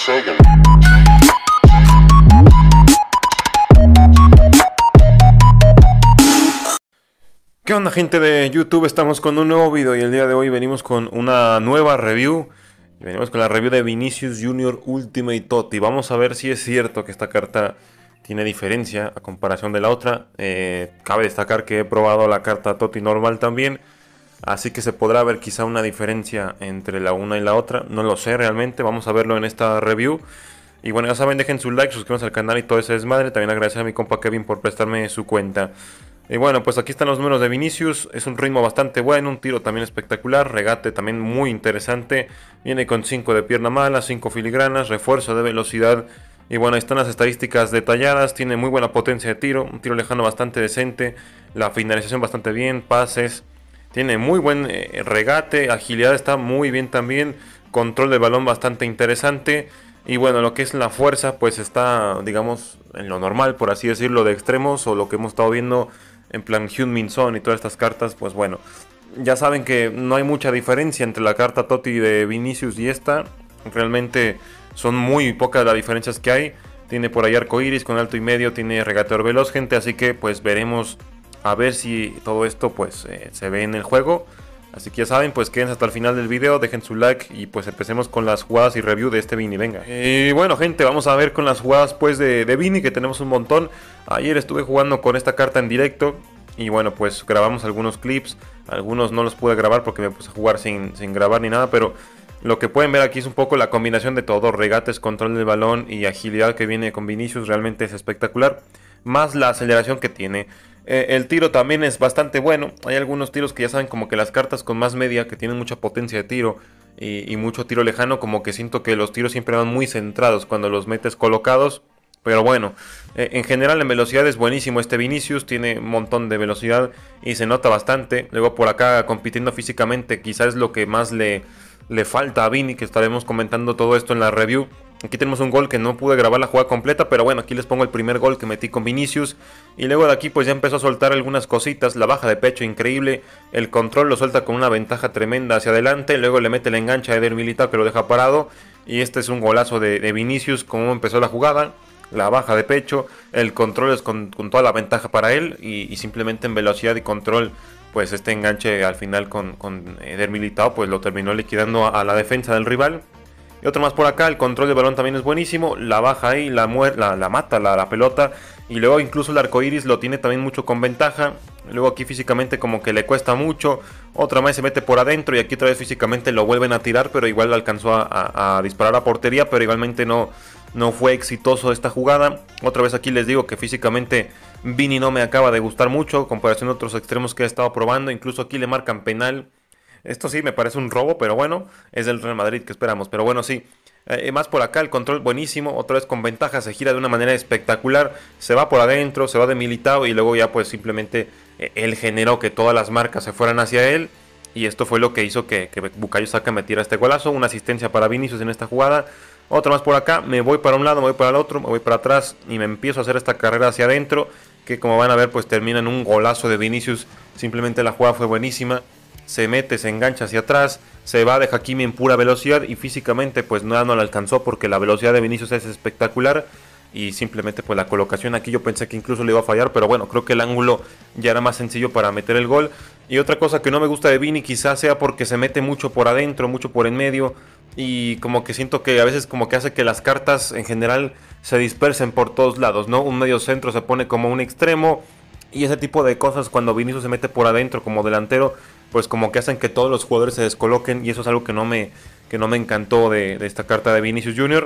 ¿Qué onda, gente de YouTube? Estamos con un nuevo video y el día de hoy venimos con una nueva review. Venimos con la review de Vinicius Junior Ultimate Totti. Vamos a ver si es cierto que esta carta tiene diferencia a comparación de la otra. Cabe destacar que he probado la carta Totti normal también, así que se podrá ver quizá una diferencia entre la una y la otra. No lo sé realmente, vamos a verlo en esta review. Y bueno, ya saben, dejen su like, suscríbanse al canal y todo ese desmadre. También agradecer a mi compa Kevin por prestarme su cuenta. Y bueno, pues aquí están los números de Vinicius. Es un ritmo bastante bueno, un tiro también espectacular, regate también muy interesante. Viene con 5 de pierna mala, 5 filigranas, refuerzo de velocidad. Y bueno, ahí están las estadísticas detalladas. Tiene muy buena potencia de tiro, un tiro lejano bastante decente, la finalización bastante bien, pases. Tiene muy buen regate, agilidad está muy bien también, control del balón bastante interesante. Y bueno, lo que es la fuerza pues está, digamos, en lo normal, por así decirlo, de extremos, o lo que hemos estado viendo en plan Heung-min Son y todas estas cartas. Pues bueno, ya saben que no hay mucha diferencia entre la carta Totti de Vinicius y esta. Realmente son muy pocas las diferencias que hay. Tiene por ahí arcoiris con alto y medio, tiene regateador veloz, gente, así que pues veremos a ver si todo esto pues se ve en el juego. Así que ya saben, pues quédense hasta el final del video, dejen su like y pues empecemos con las jugadas y review de este Vini, venga. Y bueno, gente, vamos a ver con las jugadas pues de Vini, que tenemos un montón. Ayer estuve jugando con esta carta en directo y bueno, pues grabamos algunos clips. Algunos no los pude grabar porque me puse a jugar sin grabar ni nada, pero lo que pueden ver aquí es un poco la combinación de todo: regates, control del balón y agilidad que viene con Vinicius. Realmente es espectacular, más la aceleración que tiene. El tiro también es bastante bueno. Hay algunos tiros que ya saben, como que las cartas con más media, que tienen mucha potencia de tiro y mucho tiro lejano, como que siento que los tiros siempre van muy centrados cuando los metes colocados. Pero bueno, en general en velocidad es buenísimo este Vinicius, tiene un montón de velocidad y se nota bastante. Luego por acá compitiendo físicamente quizás es lo que más le falta a Vini, que estaremos comentando todo esto en la review. Aquí tenemos un gol que no pude grabar la jugada completa, pero bueno, aquí les pongo el primer gol que metí con Vinicius. Y luego de aquí pues ya empezó a soltar algunas cositas, la baja de pecho increíble, el control lo suelta con una ventaja tremenda hacia adelante, luego le mete la engancha a Eder Militao que lo deja parado. Y este es un golazo de Vinicius, como empezó la jugada, la baja de pecho, el control es con toda la ventaja para él y simplemente en velocidad y control pues este enganche al final con Eder Militao pues lo terminó liquidando a la defensa del rival. Y otro más por acá, el control del balón también es buenísimo, la baja ahí, la mata la pelota. Y luego incluso el arcoiris lo tiene también mucho con ventaja. Luego aquí físicamente como que le cuesta mucho, otra más se mete por adentro y aquí otra vez físicamente lo vuelven a tirar, pero igual lo alcanzó a disparar a portería, pero igualmente no fue exitoso esta jugada. Otra vez aquí les digo que físicamente Vini no me acaba de gustar mucho, comparación a otros extremos que he estado probando. Incluso aquí le marcan penal. Esto sí me parece un robo, pero bueno, es del Real Madrid, que esperamos. Pero bueno, sí. Más por acá, el control buenísimo, otra vez con ventaja, se gira de una manera espectacular. Se va por adentro, se va de Militao y luego ya pues simplemente él generó que todas las marcas se fueran hacia él. Y esto fue lo que hizo que Bukayo Saka metiera este golazo. Una asistencia para Vinicius en esta jugada. Otra más por acá, me voy para un lado, me voy para el otro, me voy para atrás y me empiezo a hacer esta carrera hacia adentro, que como van a ver pues termina en un golazo de Vinicius. Simplemente la jugada fue buenísima. Se mete, se engancha hacia atrás, se va de Hakimi en pura velocidad y físicamente pues no la alcanzó porque la velocidad de Vinicius es espectacular. Y simplemente pues la colocación aquí yo pensé que incluso le iba a fallar, pero bueno, creo que el ángulo ya era más sencillo para meter el gol. Y otra cosa que no me gusta de Vini quizás sea porque se mete mucho por adentro, mucho por en medio, y como que siento que a veces como que hace que las cartas en general se dispersen por todos lados, ¿no? Un medio centro se pone como un extremo y ese tipo de cosas cuando Vinicius se mete por adentro como delantero, pues como que hacen que todos los jugadores se descoloquen, y eso es algo que no me encantó de esta carta de Vinicius Junior.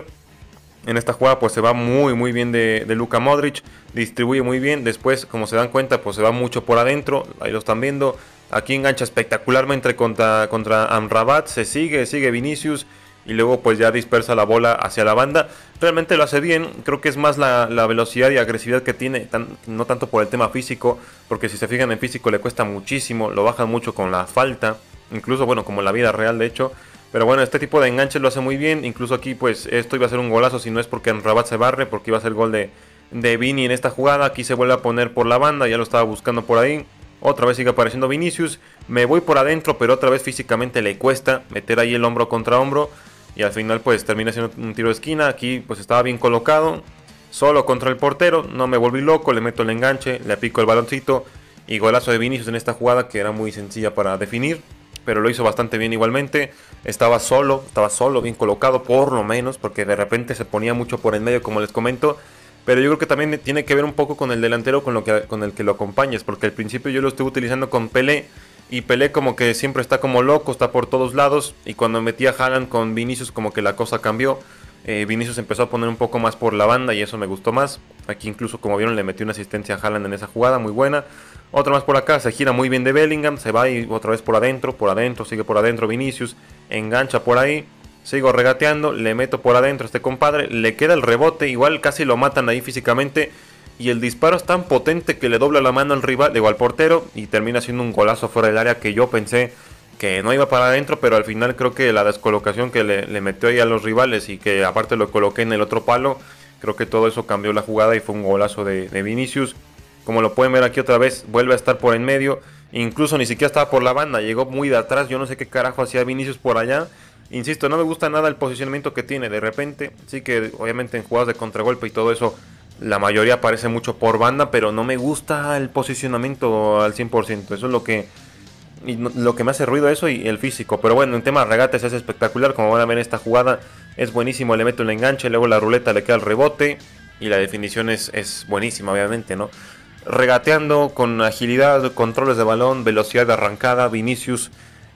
En esta jugada pues se va muy bien de Luka Modric, distribuye muy bien, después como se dan cuenta pues se va mucho por adentro, ahí lo están viendo. Aquí engancha espectacularmente contra Amrabat, se sigue Vinicius y luego pues ya dispersa la bola hacia la banda. Realmente lo hace bien, creo que es más la velocidad y agresividad que tiene, no tanto por el tema físico, porque si se fijan en físico le cuesta muchísimo, lo baja mucho con la falta, incluso bueno como en la vida real de hecho. Pero bueno, este tipo de enganches lo hace muy bien. Incluso aquí pues esto iba a ser un golazo si no es porque Amrabat se barre, porque iba a ser el gol de Vini en esta jugada. Aquí se vuelve a poner por la banda, ya lo estaba buscando por ahí. Otra vez sigue apareciendo Vinicius, me voy por adentro, pero otra vez físicamente le cuesta meter ahí el hombro contra hombro. y al final pues termina siendo un tiro de esquina. Aquí pues estaba bien colocado, solo contra el portero, no me volví loco, le meto el enganche, le pico el baloncito y golazo de Vinicius en esta jugada que era muy sencilla para definir, pero lo hizo bastante bien igualmente. Estaba solo, bien colocado por lo menos, porque de repente se ponía mucho por en medio como les comento. Pero yo creo que también tiene que ver un poco con el delantero con el que lo acompañes, porque al principio yo lo estuve utilizando con Pelé, y Pelé como que siempre está como loco, está por todos lados, y cuando metí a Haaland con Vinicius como que la cosa cambió. Vinicius empezó a poner un poco más por la banda y eso me gustó más. Aquí incluso, como vieron, le metió una asistencia a Haaland en esa jugada, muy buena. Otra más por acá, se gira muy bien de Bellingham, se va y otra vez por adentro, sigue por adentro Vinicius, engancha por ahí. Sigo regateando, le meto por adentro a este compadre, le queda el rebote, igual casi lo matan ahí físicamente. Y el disparo es tan potente que le dobla la mano al rival, digo al portero, y termina siendo un golazo fuera del área que yo pensé que no iba para adentro, pero al final creo que la descolocación que le metió ahí a los rivales y que aparte lo coloqué en el otro palo, creo que todo eso cambió la jugada y fue un golazo de Vinicius. Como lo pueden ver aquí otra vez, vuelve a estar por en medio, incluso ni siquiera estaba por la banda, llegó muy de atrás, yo no sé qué carajo hacía Vinicius por allá. Insisto, no me gusta nada el posicionamiento que tiene de repente. Sí que obviamente en jugadas de contragolpe y todo eso, la mayoría aparece mucho por banda, pero no me gusta el posicionamiento al 100%. Eso es lo que me hace ruido eso y el físico. Pero bueno, en tema de regates es espectacular. Como van a ver, esta jugada es buenísimo. Le meto el enganche, luego la ruleta le queda el rebote y la definición es buenísima, obviamente, ¿no? Regateando con agilidad, controles de balón, velocidad de arrancada, Vinicius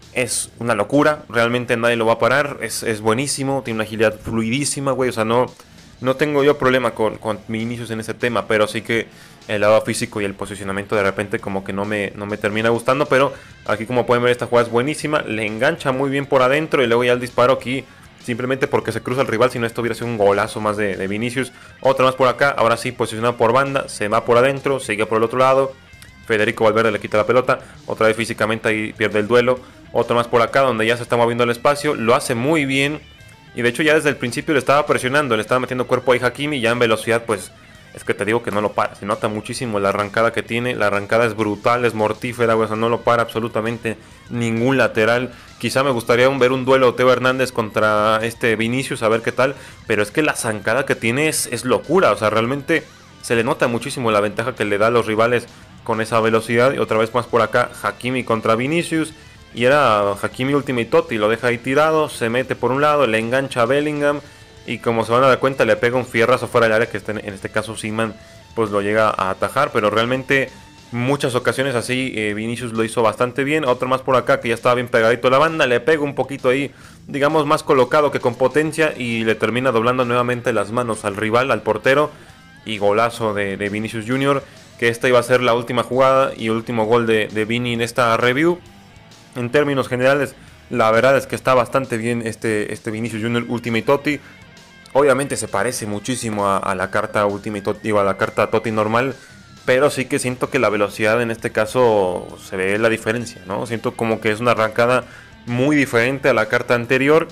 es una locura, realmente nadie lo va a parar, es buenísimo, tiene una agilidad fluidísima, güey, o sea, no tengo yo problema con Vinicius en ese tema, pero sí que el lado físico y el posicionamiento de repente como que no me termina gustando, pero aquí como pueden ver esta jugada es buenísima, le engancha muy bien por adentro y luego ya el disparo aquí simplemente porque se cruza el rival, si no esto hubiera sido un golazo más de Vinicius. Otra más por acá, ahora sí posicionado por banda, se va por adentro, sigue por el otro lado, Federico Valverde le quita la pelota, otra vez físicamente ahí pierde el duelo. Otro más por acá donde ya se está moviendo el espacio, lo hace muy bien. Y de hecho ya desde el principio le estaba presionando, le estaba metiendo cuerpo a Hakimi y ya en velocidad pues es que te digo que no lo para. Se nota muchísimo la arrancada que tiene, la arrancada es brutal, es mortífera, o sea, no lo para absolutamente ningún lateral. Quizá me gustaría ver un duelo Teo Hernández contra este Vinicius, a ver qué tal. Pero es que la zancada que tiene es locura, o sea, realmente se le nota muchísimo la ventaja que le da a los rivales con esa velocidad. Y otra vez más por acá, Hakimi contra Vinicius. Y era Hakimi Ultimate Totti, lo deja ahí tirado, se mete por un lado, le engancha a Bellingham y como se van a dar cuenta le pega un fierrazo fuera del área que en este caso Seaman pues lo llega a atajar, pero realmente muchas ocasiones así Vinicius lo hizo bastante bien. Otro más por acá que ya estaba bien pegadito a la banda, le pega un poquito ahí, digamos más colocado que con potencia y le termina doblando nuevamente las manos al rival, al portero, y golazo de Vinicius Junior, que esta iba a ser la última jugada y último gol de Vini en esta review. En términos generales, la verdad es que está bastante bien este Vinicius Junior Ultimate Totti. Obviamente se parece muchísimo a la carta Ultimate Totti o a la carta Totti normal, pero sí que siento que la velocidad en este caso se ve la diferencia, ¿no? Siento como que es una arrancada muy diferente a la carta anterior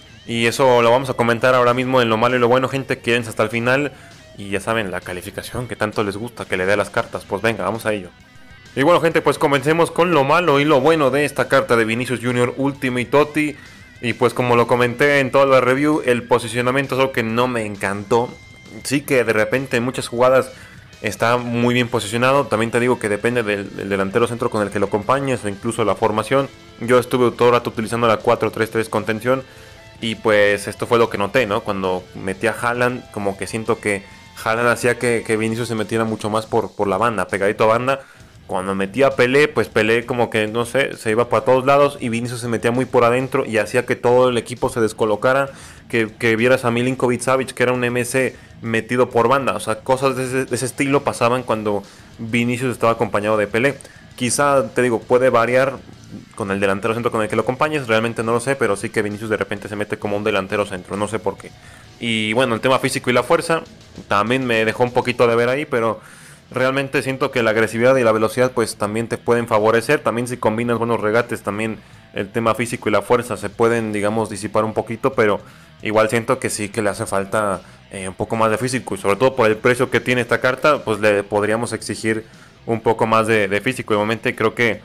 y eso lo vamos a comentar ahora mismo en lo malo y lo bueno, gente. Quédense hasta el final y ya saben la calificación que tanto les gusta que le dé a las cartas. Pues venga, vamos a ello. Y bueno, gente, pues comencemos con lo malo y lo bueno de esta carta de Vinicius Junior Ultimate Totti. Y pues como lo comenté en toda la review, el posicionamiento es algo que no me encantó. Sí que de repente en muchas jugadas está muy bien posicionado. También te digo que depende del delantero centro con el que lo acompañes o incluso la formación. Yo estuve todo el rato utilizando la 4-3-3 contención y pues esto fue lo que noté, ¿no? Cuando metí a Haaland, como que siento que Haaland hacía que Vinicius se metiera mucho más por la banda, pegadito a banda. Cuando metía a Pelé, pues Pelé como que, no sé, se iba para todos lados y Vinicius se metía muy por adentro y hacía que todo el equipo se descolocara, que vieras a Milinkovic Savic, que era un MC metido por banda. O sea, cosas de ese estilo pasaban cuando Vinicius estaba acompañado de Pelé. Quizá, te digo, puede variar con el delantero centro con el que lo acompañes, realmente no lo sé, pero sí que Vinicius de repente se mete como un delantero centro, no sé por qué. Y bueno, el tema físico y la fuerza también me dejó un poquito de ver ahí, pero realmente siento que la agresividad y la velocidad pues también te pueden favorecer. También si combinas buenos regates, también el tema físico y la fuerza se pueden, digamos, disipar un poquito. Pero igual siento que sí que le hace falta un poco más de físico. Y sobre todo por el precio que tiene esta carta, pues le podríamos exigir un poco más de físico. Igualmente creo que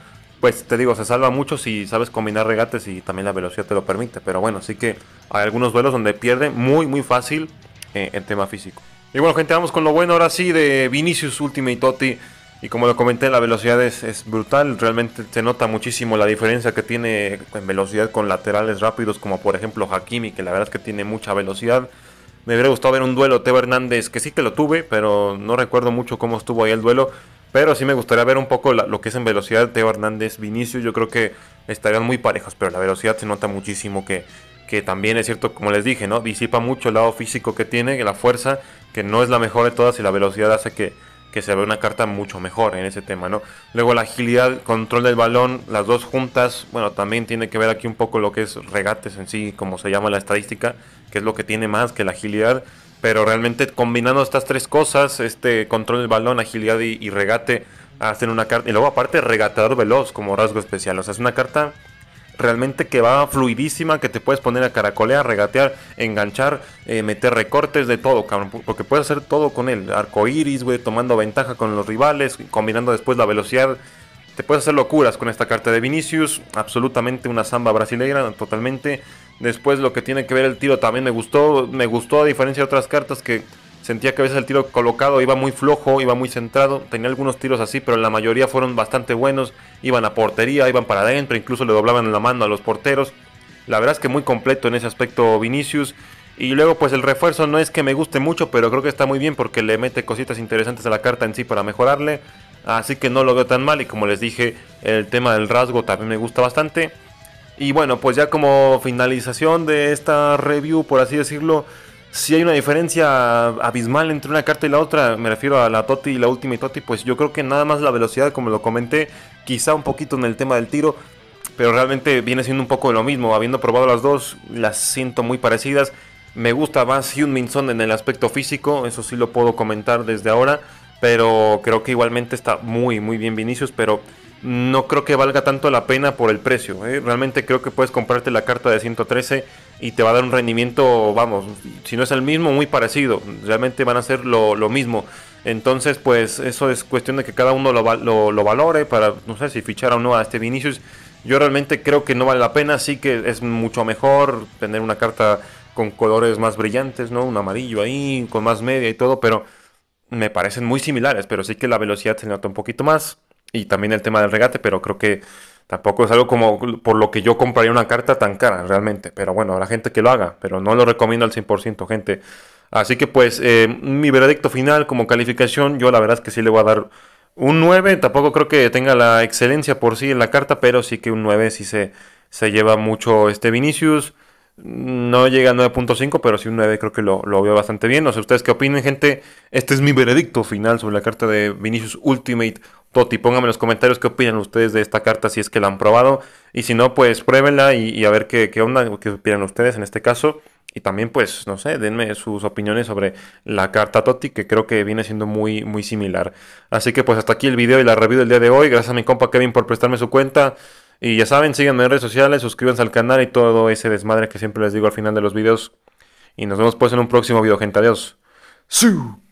pues te digo, se salva mucho si sabes combinar regates y también la velocidad te lo permite. Pero bueno, sí que hay algunos duelos donde pierde muy fácil en tema físico. Y bueno, gente, vamos con lo bueno ahora sí de Vinicius Ultimate Totti. Y como lo comenté, la velocidad es brutal. Realmente se nota muchísimo la diferencia que tiene en velocidad con laterales rápidos, como por ejemplo Hakimi, que la verdad es que tiene mucha velocidad. Me hubiera gustado ver un duelo Teo Hernández, que sí que lo tuve, pero no recuerdo mucho cómo estuvo ahí el duelo. Pero sí me gustaría ver un poco lo que es en velocidad Teo Hernández, Vinicius. Yo creo que estarían muy parejos, pero la velocidad se nota muchísimo que también es cierto, como les dije, ¿no? Disipa mucho el lado físico que tiene, la fuerza, que no es la mejor de todas, y la velocidad hace que se vea una carta mucho mejor en ese tema, ¿no? Luego la agilidad, control del balón, las dos juntas, bueno, también tiene que ver aquí un poco lo que es regates en sí, como se llama la estadística, que es lo que tiene más que la agilidad, pero realmente combinando estas tres cosas, este control del balón, agilidad y regate, hacen una carta, y luego aparte regateador veloz como rasgo especial, o sea, es una carta realmente que va fluidísima, que te puedes poner a caracolear, regatear, enganchar, meter recortes, de todo, cabrón, porque puedes hacer todo con él, arcoiris, güey, tomando ventaja con los rivales, combinando después la velocidad, te puedes hacer locuras con esta carta de Vinicius, absolutamente una samba brasileira, totalmente. Después lo que tiene que ver el tiro también me gustó a diferencia de otras cartas que sentía que a veces el tiro colocado iba muy flojo, iba muy centrado. Tenía algunos tiros así, pero la mayoría fueron bastante buenos. Iban a portería, iban para adentro, incluso le doblaban la mano a los porteros. La verdad es que muy completo en ese aspecto Vinicius. Y luego pues el refuerzo no es que me guste mucho, pero creo que está muy bien porque le mete cositas interesantes a la carta en sí para mejorarle. Así que no lo veo tan mal, y como les dije, el tema del rasgo también me gusta bastante. Y bueno, pues ya como finalización de esta review, por así decirlo, si hay una diferencia abismal entre una carta y la otra, me refiero a la Totti y la Ultimate Totti, pues yo creo que nada más la velocidad, como lo comenté, quizá un poquito en el tema del tiro, pero realmente viene siendo un poco de lo mismo. Habiendo probado las dos, las siento muy parecidas. Me gusta más Heung-min Son en el aspecto físico, eso sí lo puedo comentar desde ahora, pero creo que igualmente está muy bien Vinicius, pero no creo que valga tanto la pena por el precio. Realmente creo que puedes comprarte la carta de 113 y te va a dar un rendimiento, vamos, si no es el mismo, muy parecido. Realmente van a ser lo mismo. Entonces, pues eso es cuestión de que cada uno lo valore para, no sé, si fichar o no a este Vinicius. Yo realmente creo que no vale la pena, sí que es mucho mejor tener una carta con colores más brillantes, ¿no? Un amarillo ahí, con más media y todo, pero me parecen muy similares, pero sí que la velocidad se nota un poquito más. Y también el tema del regate, pero creo que tampoco es algo como por lo que yo compraría una carta tan cara, realmente. Pero bueno, habrá gente que lo haga, pero no lo recomiendo al 100%, gente. Así que pues mi veredicto final como calificación, yo la verdad es que sí le voy a dar un 9. Tampoco creo que tenga la excelencia por sí en la carta, pero sí que un 9 sí se lleva mucho este Vinicius. No llega a 9.5, pero sí un 9 creo que lo veo bastante bien. No sé ustedes qué opinen, gente. Este es mi veredicto final sobre la carta de Vinicius Ultimate Totti. Pónganme en los comentarios qué opinan ustedes de esta carta, si es que la han probado. Y si no, pues pruébenla y a ver qué onda, qué opinan ustedes en este caso. Y también, pues, no sé, denme sus opiniones sobre la carta Totti, que creo que viene siendo muy similar. Así que pues hasta aquí el video y la review del día de hoy. Gracias a mi compa Kevin por prestarme su cuenta. Y ya saben, síganme en redes sociales, suscríbanse al canal y todo ese desmadre que siempre les digo al final de los videos. Y nos vemos pues en un próximo video, gente. Adiós. ¡Su!